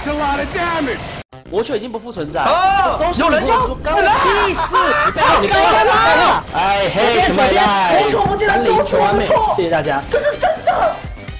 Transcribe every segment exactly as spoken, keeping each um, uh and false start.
魔球已经不复存在， 哦， 都是有人要干我屁事！你不要，你不要！哎嘿，全买来， 魔球不见得都是我的错， 谢谢大家， 这是真的。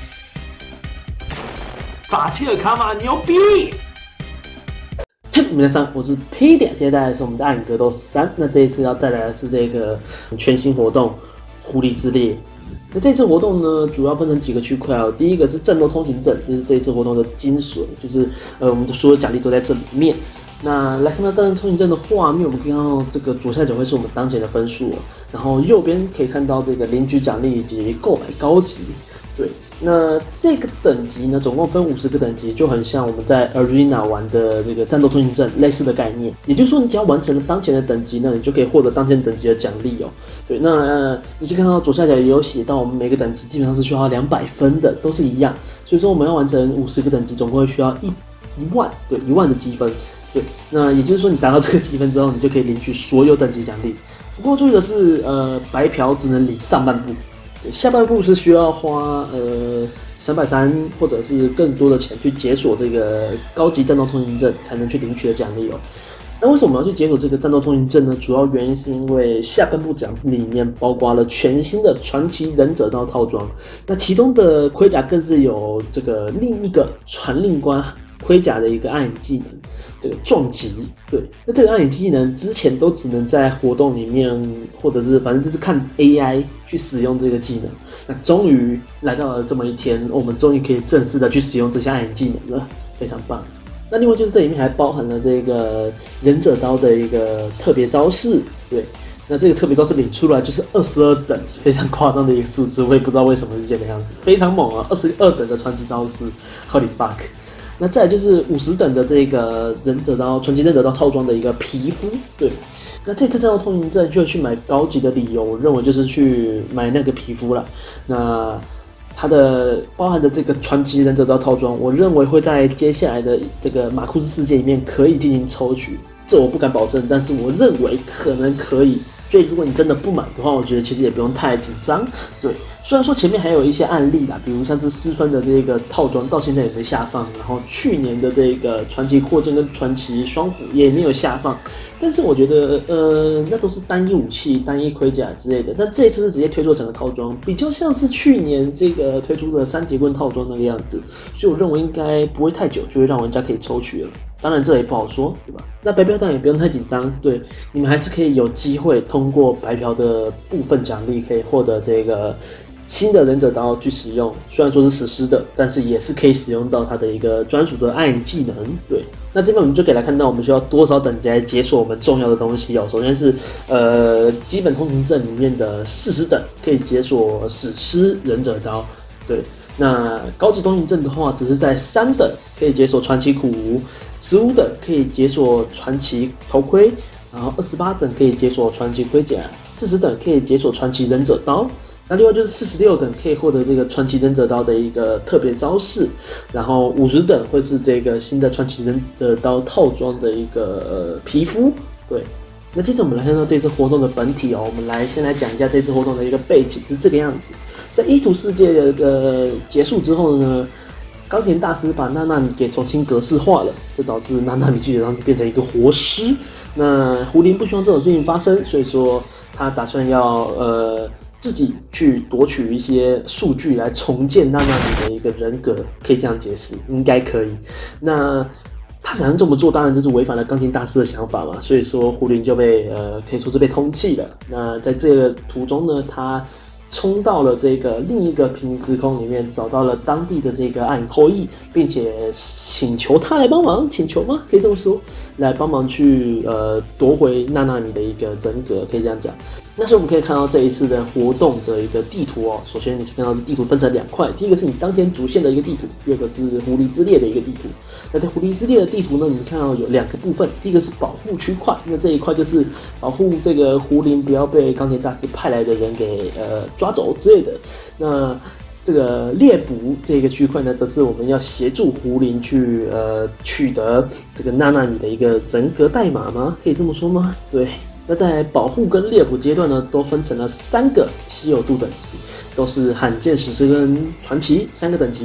法切尔卡马牛逼！ 嘿，皆さん，我是 P 点，接下来是我们的暗影格斗三。那这一次要带来的是这个全新活动——狐狸之猎。那这次活动呢，主要分成几个区块哦。第一个是战斗通行证，这是这一次活动的精髓，就是呃，我们的所有奖励都在这里面。那来看到战斗通行证的画面，我们可以看到这个左下角会是我们当前的分数哦，然后右边可以看到这个领取奖励以及购买高级。对，那这个等级呢，总共分五十个等级，就很像我们在 Arena 玩的这个战斗通行证类似的概念。也就是说，你只要完成了当前的等级呢，你就可以获得当前等级的奖励哦。对，那、呃、你就看到左下角也有写到，我们每个等级基本上是需要两百分的，都是一样。所以说，我们要完成五十个等级，总共会需要一一万，对，一万的积分。对，那也就是说，你达到这个积分之后，你就可以领取所有等级奖励。不过注意的是，呃，白嫖只能领上半部。下半部是需要花呃三百三或者是更多的钱去解锁这个高级战斗通行证才能去领取的奖励哦。那为什么我们要去解锁这个战斗通行证呢？主要原因是因为下半部奖里面包括了全新的传奇忍者刀套装，那其中的盔甲更是有这个另一个传令官盔甲的一个暗影技能。这个撞击，对，那这个暗影技能之前都只能在活动里面，或者是反正就是看 A I 去使用这个技能。那终于来到了这么一天，我们终于可以正式的去使用这些暗影技能了，非常棒。那另外就是这里面还包含了这个忍者刀的一个特别招式，对，那这个特别招式领出来就是二十二等，非常夸张的一个数字，我也不知道为什么是这个样子，非常猛啊，二十二等的传奇招式 ，Holy fuck！那再来就是五十等的这个忍者刀传奇忍者刀套装的一个皮肤，对。那这次战斗通行证就去买高级的理由，我认为就是去买那个皮肤了。那它的包含的这个传奇忍者刀套装，我认为会在接下来的这个马库斯世界里面可以进行抽取，这我不敢保证，但是我认为可能可以。所以如果你真的不买的话，我觉得其实也不用太紧张。对，虽然说前面还有一些案例啦，比如像是失分的这个套装到现在也没下放，然后去年的这个传奇扩建跟传奇双虎也没有下放，但是我觉得呃那都是单一武器、单一盔甲之类的。但这一次是直接推出整个套装，比较像是去年这个推出的三节棍套装那个样子，所以我认为应该不会太久就会让玩家可以抽取了。当然这也不好说，对吧？那白嫖党也不用太紧张，对，你们还是可以有机会通过白嫖的部分奖励，可以获得这个新的忍者刀去使用。虽然说是史诗的，但是也是可以使用到它的一个专属的暗影技能。对，那这边我们就可以来看到我们需要多少等级来解锁我们重要的东西哦。首先是呃基本通行证里面的四十等可以解锁史诗忍者刀，对。那高级通行证的话，只是在三等可以解锁传奇苦无，十五等可以解锁传奇头盔，然后二十八等可以解锁传奇盔甲，四十等可以解锁传奇忍者刀。那另外就是四十六等可以获得这个传奇忍者刀的一个特别招式，然后五十等会是这个新的传奇忍者刀套装的一个、呃、皮肤，对。那接着我们来看到这次活动的本体哦，我们来先来讲一下这次活动的一个背景是这个样子。在伊图世界的、呃、结束之后呢，冈田大师把娜娜米给重新格式化了，这导致娜娜米基本上变成一个活尸。那胡林不希望这种事情发生，所以说他打算要呃自己去夺取一些数据来重建娜娜米的一个人格，可以这样解释，应该可以。那他想要这么做，当然就是违反了钢琴大师的想法嘛，所以说胡林就被呃可以说是被通缉了。那在这个途中呢，他冲到了这个另一个平行时空里面，找到了当地的这个暗影后裔，并且请求他来帮忙，请求吗？可以这么说，来帮忙去呃夺回娜娜米的一个人格，可以这样讲。那时候我们可以看到这一次的活动的一个地图哦。首先你可以看到是地图分成两块，第一个是你当前主线的一个地图，第二个是狐狸之猎的一个地图。那在狐狸之猎的地图呢，你们看到有两个部分，第一个是保护区块，那这一块就是保护这个狐狸不要被钢铁大师派来的人给呃抓走之类的。那这个猎捕这个区块呢，则是我们要协助胡林去呃取得这个娜娜米的一个人格代码吗？可以这么说吗？对。那在保护跟猎捕阶段呢，都分成了三个稀有度等级，都是罕见史诗跟传奇三个等级。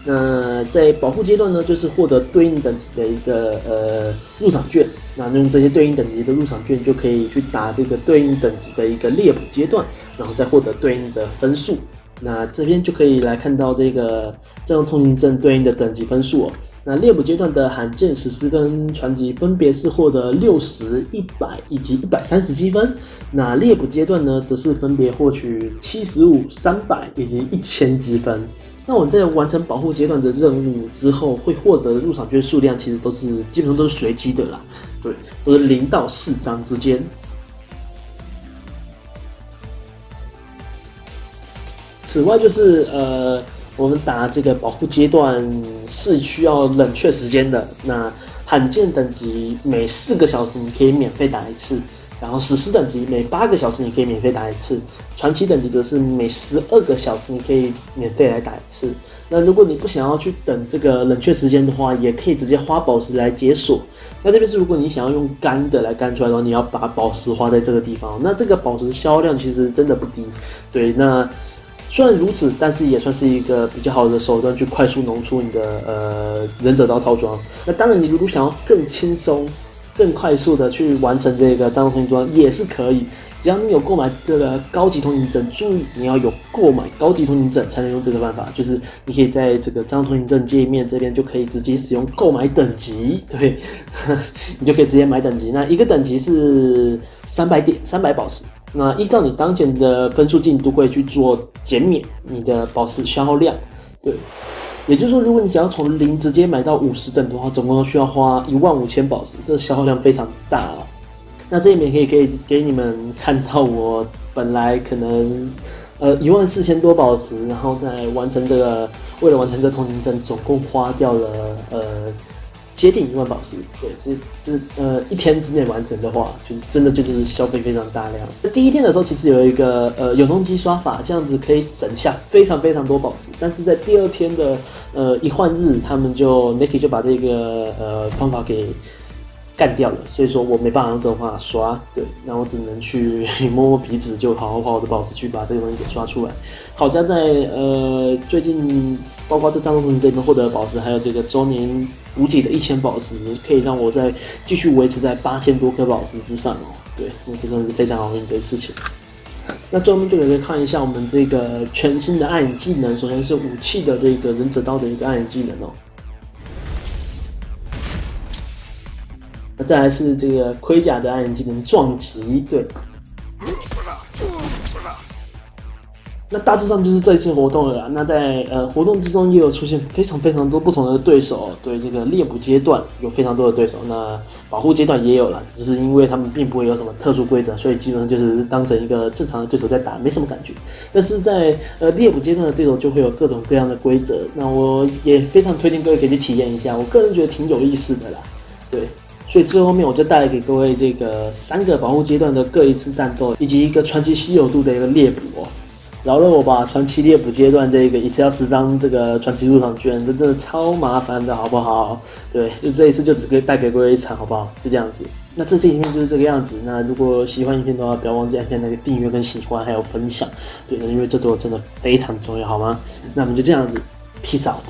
那在保护阶段呢，就是获得对应等级的一个呃入场券。那用这些对应等级的入场券，就可以去打这个对应等级的一个猎捕阶段，然后再获得对应的分数。那这边就可以来看到这个战斗通行证对应的等级分数哦。那猎捕阶段的罕见、史诗跟传奇分别是获得六十、一百以及一百三十积分。那猎捕阶段呢，则是分别获取七十五、三百以及一千积分。那我们在完成保护阶段的任务之后，会获得的入场券数量其实都是基本上都是随机的啦，对，都是零到四张之间。此外，就是呃，我们打这个保护阶段是需要冷却时间的。那罕见等级每四个小时你可以免费打一次，然后史诗等级每八个小时你可以免费打一次，传奇等级则是每十二个小时你可以免费来打一次。那如果你不想要去等这个冷却时间的话，也可以直接花宝石来解锁。那这边是如果你想要用干的来干出来的话，你要把宝石花在这个地方。那这个宝石销量其实真的不低，对，那。虽然如此，但是也算是一个比较好的手段，去快速弄出你的呃忍者刀套装。那当然，你如果想要更轻松、更快速的去完成这个战斗通行装，也是可以。只要你有购买这个高级通行证，注意你要有购买高级通行证才能用这个办法。就是你可以在这个战斗通行证界面这边就可以直接使用购买等级，对，你就可以直接买等级。那一个等级是三百点，三百宝石。那依照你当前的分数进度会去做减免你的宝石消耗量，对，也就是说，如果你想要从零直接买到五十等的话，总共需要花一万五千宝石，这消耗量非常大哦。那这里面可以可以给你们看到，我本来可能呃一万四千多宝石，然后再完成这个，为了完成这通行证，总共花掉了呃。接近一万宝石，对，这这呃一天之内完成的话，就是真的就是消费非常大量。那第一天的时候，其实有一个呃永动机刷法，这样子可以省下非常非常多宝石。但是在第二天的呃一换日，他们就 Nike 就把这个呃方法给干掉了，所以说我没办法用这种方法刷，对，然后我只能去摸摸鼻子，就好好花我的宝石去把这个东西给刷出来。好在在呃最近。包括这战斗通行证能获得的宝石，还有这个周年补给的一千宝石，可以让我再继续维持在八千多颗宝石之上哦。对，那这算是非常好运的事情。那最后面就可以看一下我们这个全新的暗影技能，首先是武器的这个忍者刀的一个暗影技能哦。那再来是这个盔甲的暗影技能撞击，对。那大致上就是这一次活动了啦。那在呃活动之中也有出现非常非常多不同的对手，对这个猎捕阶段有非常多的对手，那保护阶段也有啦，只是因为他们并不会有什么特殊规则，所以基本上就是当成一个正常的对手在打，没什么感觉。但是在呃猎捕阶段的对手就会有各种各样的规则，那我也非常推荐各位可以去体验一下，我个人觉得挺有意思的啦，对。所以最后面我就带来给各位这个三个保护阶段的各一次战斗，以及一个传奇稀有度的一个猎捕哦。饶了我吧，传奇猎捕阶段这个一次要十张这个传奇入场券，这真的超麻烦的，好不好？对，就这一次就只可以带给各位一场，好不好？就这样子。那这期影片就是这个样子。那如果喜欢影片的话，不要忘记按下那个订阅跟喜欢，还有分享。对，因为这对我真的非常重要，好吗？那我们就这样子 ，peace out。